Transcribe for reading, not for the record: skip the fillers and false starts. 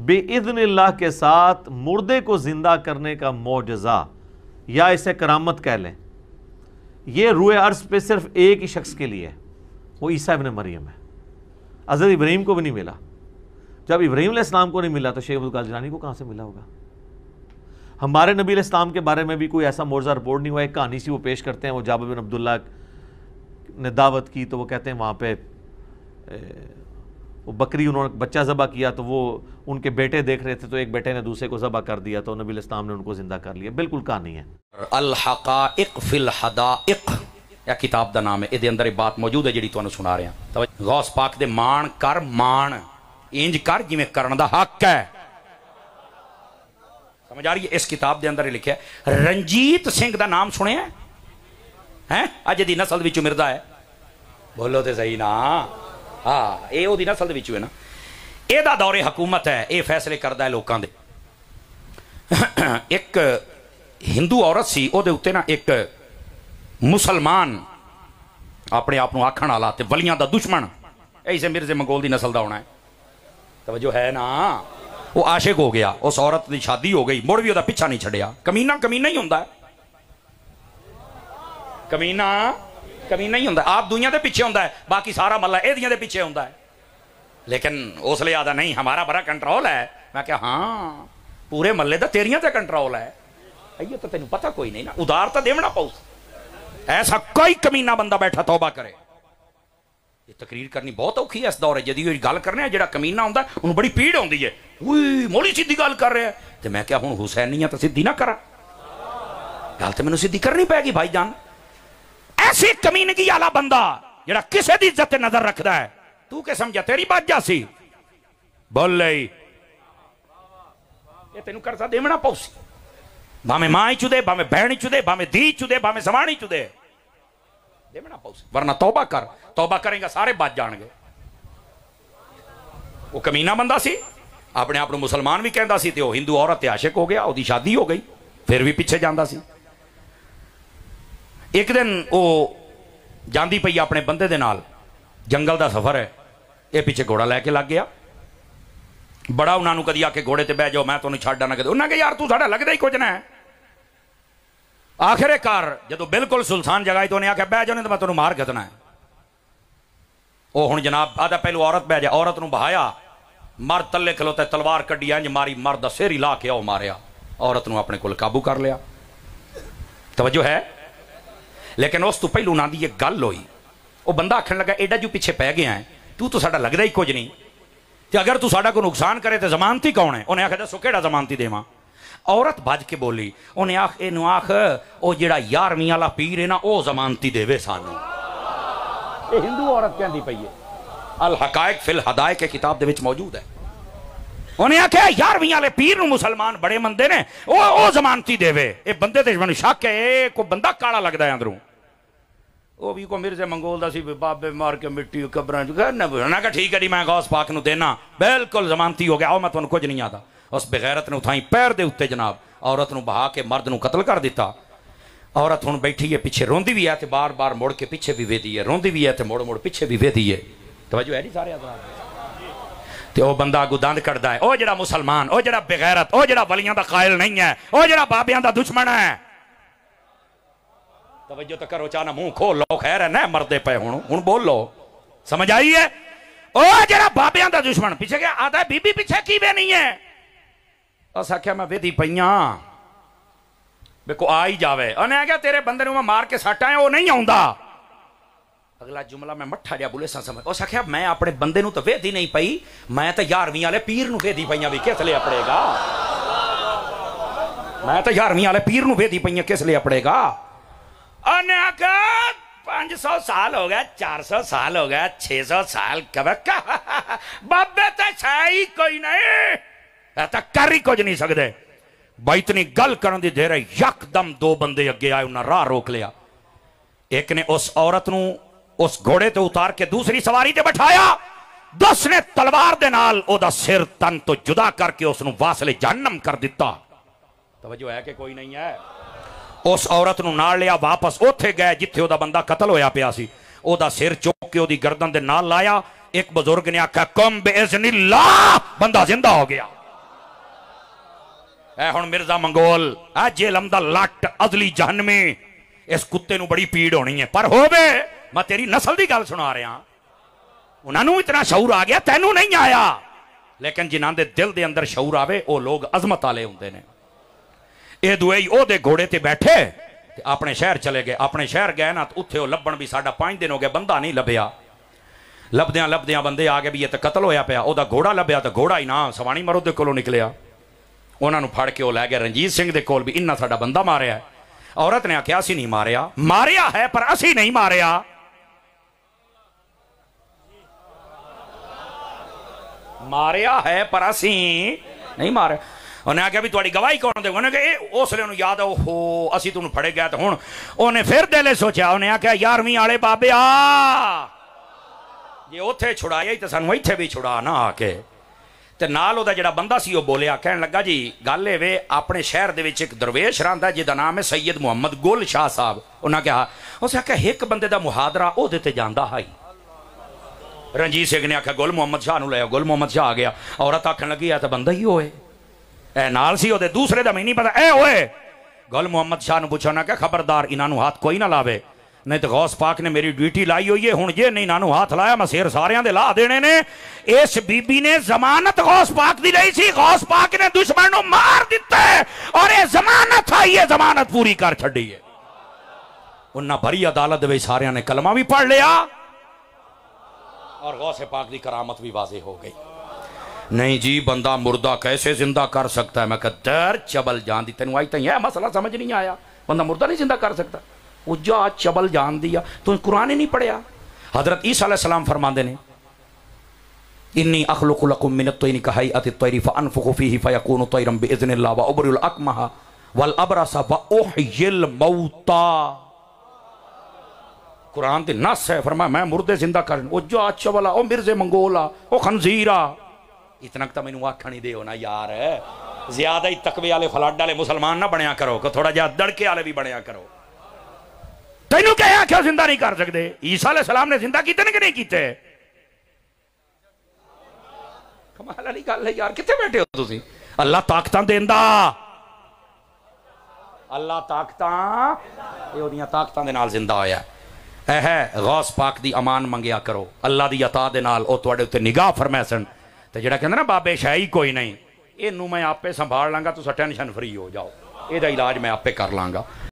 बेइज़्निल्लाह के साथ मुर्दे को जिंदा करने का मौजज़ा, या इसे करामत कह लें, ये रूए अर्ज़ पे सिर्फ एक ही शख्स के लिए है, वो ईसा इब्न मरियम है। हज़रत इब्राहीम को भी नहीं मिला। जब इब्राहीम अलैहिस्सलाम को नहीं मिला तो शेख अब्दुल कादिर जिलानी को कहाँ से मिला होगा? हमारे नबी अलैहिस्सलाम के बारे में भी कोई ऐसा मौजज़ा रिपोर्ट नहीं हुआ। एक कहानी सी वो पेश करते हैं, वो जाबिर बिन अब्दुल्लाह ने दावत की तो वो कहते हैं वहाँ पे वो बकरी, उन्होंने बच्चा ज़बह किया तो वो उनके बेटे देख रहे थे तो एक बेटे ने दूसरे को ज़बह कर दिया तो नबी अलैहिस्सलाम ने उनको जिंदा कर लिया। बिल्कुल कहानी है। अल हक़ाइक़ फिल हदाइक़ या किताब का नाम है, ये अंदर एक बात मौजूद है जी तुहानू सुना रहा। तो गौस पाक दे मान कर, मान इंज कर जिवें करन दा हक है। समझ आ रही है? इस किताब के अंदर लिखा है। रंजीत सिंह का नाम सुने हैं? अज दी नस्ल विचों मिर्दा है, बोलो तो सही ना। हाँ, ये ओदी नस्ल विचों है ना। एदा दौरे हुकूमत है, ये फैसले करता है लोगों दे। एक हिंदू औरत सी, ओदे उत्ते ना एक मुसलमान अपने आप को आखण वाला ते वलियां दा दुश्मन, ऐसे मिर्जे मंगोल की नस्ल का होना है। तवज्जो है ना? वो आशिक हो गया, उस औरत की शादी हो गई, मुड़ भी उसका पीछा नहीं छड़िया। कमीना कमीना ही होंदा है, कमीना कमीना ही होंदा है। आप दुनिया के पीछे होंदा है, बाकी सारा मल्ला एदियां दे पीछे होंदा है। लेकिन उसले आदा नहीं, हमारा बड़ा कंट्रोल है। मैं क्या, हाँ पूरे मल्ले का तेरियां ते कंट्रोल है। अयो तो तेन पता कोई नहीं ना, उधार तो देवना पाऊ। ऐसा कोई कमीना बंदा बैठा तौबा करे। ये तकरीर करनी बहुत औखी है इस दौर। जदी गल करने जो कमीना होंदा उन्हें बड़ी पीड़ आती है। मोड़ी सीधी गल कर रहे हैं तो मैं क्या हूँ हुसैनी तो सीधी ना करा, गल तो मैनू सीधी करनी पैगी भाई जान। ऐसी कमीनगी वाला बंदा जरा किसी की इज्जत नजर रखता है, तू क्या समझा तेरी बात जासी? बोल ये तेन करता देवना पौसी, भावे मां चुदे, भावे बहन चुदे, भावे धी चुदे, भावे सवाणी चुदे, देवना पौसी। वरना तौबा कर, तौबा करेगा सारे बच जाएंगे। वो कमीना बंदा सी, अपने आप को मुसलमान भी कहता सी, तो हिंदू औरत आशिक हो गया, उसकी शादी हो गई, फिर भी पीछे जाता सी। एक दिन वो जाती पई अपने बंदे दे नाल, जंगल का सफर है, ये पीछे घोड़ा लैके लग गया। बड़ा उन्होंने कदी आके घोड़े ते बह जाओ, मैं तुम्हें छड्ड आना। कदे उन्हें कहा यार तू साडा लगता ही कुछ ना है। आखिरकार जो बिल्कुल सुल्तान जगह तो उन्हें आख्या बह जाओ, नहीं तो मैं तुम्हें मार खतना है। वो हुण जनाब आदा पहलू औरत बह जा, औरत नूं बहाया, मर्द तले खलोता तलवार कड्डी इंज मारी, मर्द दा सिर ही ला के आओ मारिया, औरत नूं अपने कोल काबू कर लिया। तवज्जो है? लेकिन उस तो पहलू उन्होंने एक गल हुई। वो बंदा आखन लगा एडा जो पीछे पै गया है, तू तो साडा लगता ही कुछ नहीं, तो अगर तू साडा कोई नुकसान करे तो जमानती कौन है? उन्हें आख्या दसो केड़ा जमानती देवां? औरत भज के बोली, उन्हें आख इनू आख वो जिहड़ा 11वीं वाला पीर है ना, वो जमानती देवे सानू। ये हिंदू औरत कहती पई है, अल हक़ाइक़ फिल हदाइक़ के किताब दे विच मौजूद है। उन्हें आख्या 11वीं वाले पीर नू मुसलमान बड़े मंदे ने, वो जमानती देवे। ये बंदे ते मैनूं शक है, कोई बंदा काला लगदा है अंदरों। वो भी को मिर्जे मंगोल दा सी, बाबे मार के मिट्टी कब्रां च कहना कि ठीक है जी मैं गौस पाक नूं देना, बिल्कुल जमानती हो गया। आओ मैं तुहानूं कुछ नहीं आता। उस बेगैरत ने उठाई पैर दे उत्ते जनाब औरत नूं बहा के मर्द नूं कतल कर दिता। औरत हुण बैठी है पीछे, रोंदी भी है तो बार बार मुड़ के पीछे भी वेदी है, रोंदी भी है तो मुड़ मुड़ पीछे भी वेदी है। तवज्जो है जी सारे तो वह बंदा अगू दंद कटदा है, वह जड़ा मुसलमान, वह जड़ा बेगैरत, वह जड़ा वलियां दा कायल नहीं है, वह जड़ा बाबियां दा दुश्मन है। तवज्जो तो करो, चाना मुंह खोल लो, खैर है ना मरदे पे हुण बोल लो, समझ आई है? वह जड़ा बाबियां दा दुश्मन पीछे गया आता है, बीबी पीछे की वे नहीं है। अस आख्या मैं वेदी पईया बेको आ ही जावे। उन्हें आख्या तेरे बंदे नूं मैं मार के सट आया, वो नहीं आउंदा। अगला जुमला मैं मट्ठा जा बुले समझ। उस आख्या मैं अपने बंदे नूं तो वेदी नहीं पई, मैं तो 11वीं वाले पीर नूं वेदी पईया, भी किस लिए अपड़ेगा? मैं तो 11वीं वाले पीर नूं वेदी पईया, किस लिए अपड़ेगा? उन्हें आख्या 500 साल हो गया, 400 साल हो गया, 600 साल कब बाबे तो छाई कोई नहीं, तो कर ही कुछ नहीं सकते। भाई इतनी गल करन दी देर यकदम 2 बंदे अगे आए, उन्हें राह रोक लिया। एक ने उस औरत नूं उस घोड़े ते उतार के दूसरी सवारी ते बैठाया, दूसरे तलवार दे नाल ओदा सिर तन तो जुदा करके उसनूं वासले जहन्नम कर दिता। तवज्जो है कि कोई नहीं है? उस औरत नूं नाल लिया, वापस उत्थे गए जिथे ओदा बंदा कतल होया पिया सी, ओदा सिर चुक के ओदी गर्दन दे नाल लाया। एक बुजुर्ग ने आख्या कुम बिइज़्निल्लाह, बंदा जिंदा हो गया। ऐ हुण मिर्जा मंगोल ऐ जेलम दा लट अदली जहन्नमी इस कुत्ते नूं बड़ी पीड़ होनी है, पर होवे मैं तेरी नस्ल की गल सुना रहा, उन्होंने इतना शऊर आ गया, तैनू नहीं आया। लेकिन जिन्हां दे दिल दे अंदर शऊर आवे वो लोग अजमत वाले हुंदे ने। ये दुए ओहदे घोड़े ते बैठे ते अपने शहर चले गए। अपने शहर गए ना तो उत्थे लभण भी साडा 5 दिन हो गए बंदा नहीं लभ्या। लभद्यां लभद्यां बंदे आ गए भी ये तो कतल होया पिया। ओहदा घोड़ा लभ्या तो घोड़ा ही ना सवाणी मरो दे कोलों निकलिया। उन्होंने फड़ के वो लै गए रणजीत सिंह दे कोल भी इन्ना साडा बंदा मारिया है। औरत ने आख्या असी नहीं मारिया, मारिया है पर असी नहीं मारिया। मारिया है पर असी नहीं मारे। उन्हें आख्या भी तुहाडी गवाही कौन दे? उन्हें कहा उसले उन्हें याद है ओहो असी तुहानू फड़े गए। तो हुण उन्हें फिर दिले सोचा, उन्हें आख्या 11वीं वाले बाबे आ जे उत्थे छुड़ाया ही तो सानू इत्थे भी छुड़ा ना आके। ते नाल ओहदा जिहड़ा बंदा सी वो बोलिया, कहन लगा जी गल एवे अपने शहर दे विच एक दरवेश रहिंदा जिहदा नाम है सैयद मुहम्मद गुल शाह साहब। उन्हें कहा उस आख्या एक बंदे दा मुहादरा ओहदे ते जांदा है। रणजीत सिंह ने आख्या गुल मुहम्मद शाह नूं ले आओ। गुल मुहम्मद शाह आ गया। औरत आखन लगी है तो बंदा ही होए, ए नाल सी ओहदे दूसरे दा मैं नहीं पता ए होए। गुल मुहम्मद शाह नूं पुछा ना कि खबरदार इन्हां नूं हाथ कोई ना लावे, नहीं तो गौस पाक ने मेरी ड्यूटी लाई हुई है। हुण जे नहीं इन्हां नूं हाथ लाया मैं सिर सारियां दे ला देने ने। इस बीबी ने जमानत गौस पाक दी लई सी, गौस पाक ने दुश्मन नूं मार दिता है और ये जमानत आई है, जमानत पूरी कर छड्डी है। उन्हां भरी अदालत दे विच सारियां ने कलमा भी पढ़ लिया और गौसे पाक की करामत भी वाजे हो गई। नहीं जी बंदा मुर्दा कैसे जिंदा कर सकता है? मैं कहर चबल जान दी तेन आई तो यह मसला समझ नहीं आया। बंदा मुर्दा नहीं जिंदा कर सकता, उजा चबल जान दिया। तो कुरान ही नहीं पढ़िया? हजरत ईसा अलैहिस्सलाम फरमाते ने इन्नी अखलुकु लकुम मिन अत-तैरी कहैअति अत-तैरी फअनफुखु फीहि फयकूनु तैरन बिइज़्निल्लाह व उबरिल अकमहा वल अबरसा व उह्यिल मौता। कुरान ते नस है, फरमाया मैं मुर्दे जिंदा कर। ओ जा चवला ओ मिर्जे मंगोला ओ खनजीरा। इतना तो मैनू आखा नहीं दे ना यार, ज्यादा ही तकवे वाले फलाड वाले मुसलमान ना बनया करो, को थोड़ा ज्यादा दड़के वाले भी बनया करो। तेनू क्या आख्या जिंदा नहीं कर सकते? ईसा अलैहिस्सलाम ने जिंदा कीते ने कि नहीं कीते? कमाल वाली गल है यार, कित्थे बैठे हो तुसी? अल्लाह ताकतां देंदा, अल्लाह ताकतां ये ओदियां ताकतां दे नाल जिंदा होया है। गौस पाक दी अमान मंगिया करो, अल्लाह दी अता दे नाल ओ तुहाडे उत्ते निगाह फरमैसन। ते जेड़ा कहंदा ना बाबे शाही कोई नहीं, इनू मैं आपे संभाल लांगा, तुसां टेंशन फ्री हो जाओ, एदा इलाज मैं आपे कर लांगा।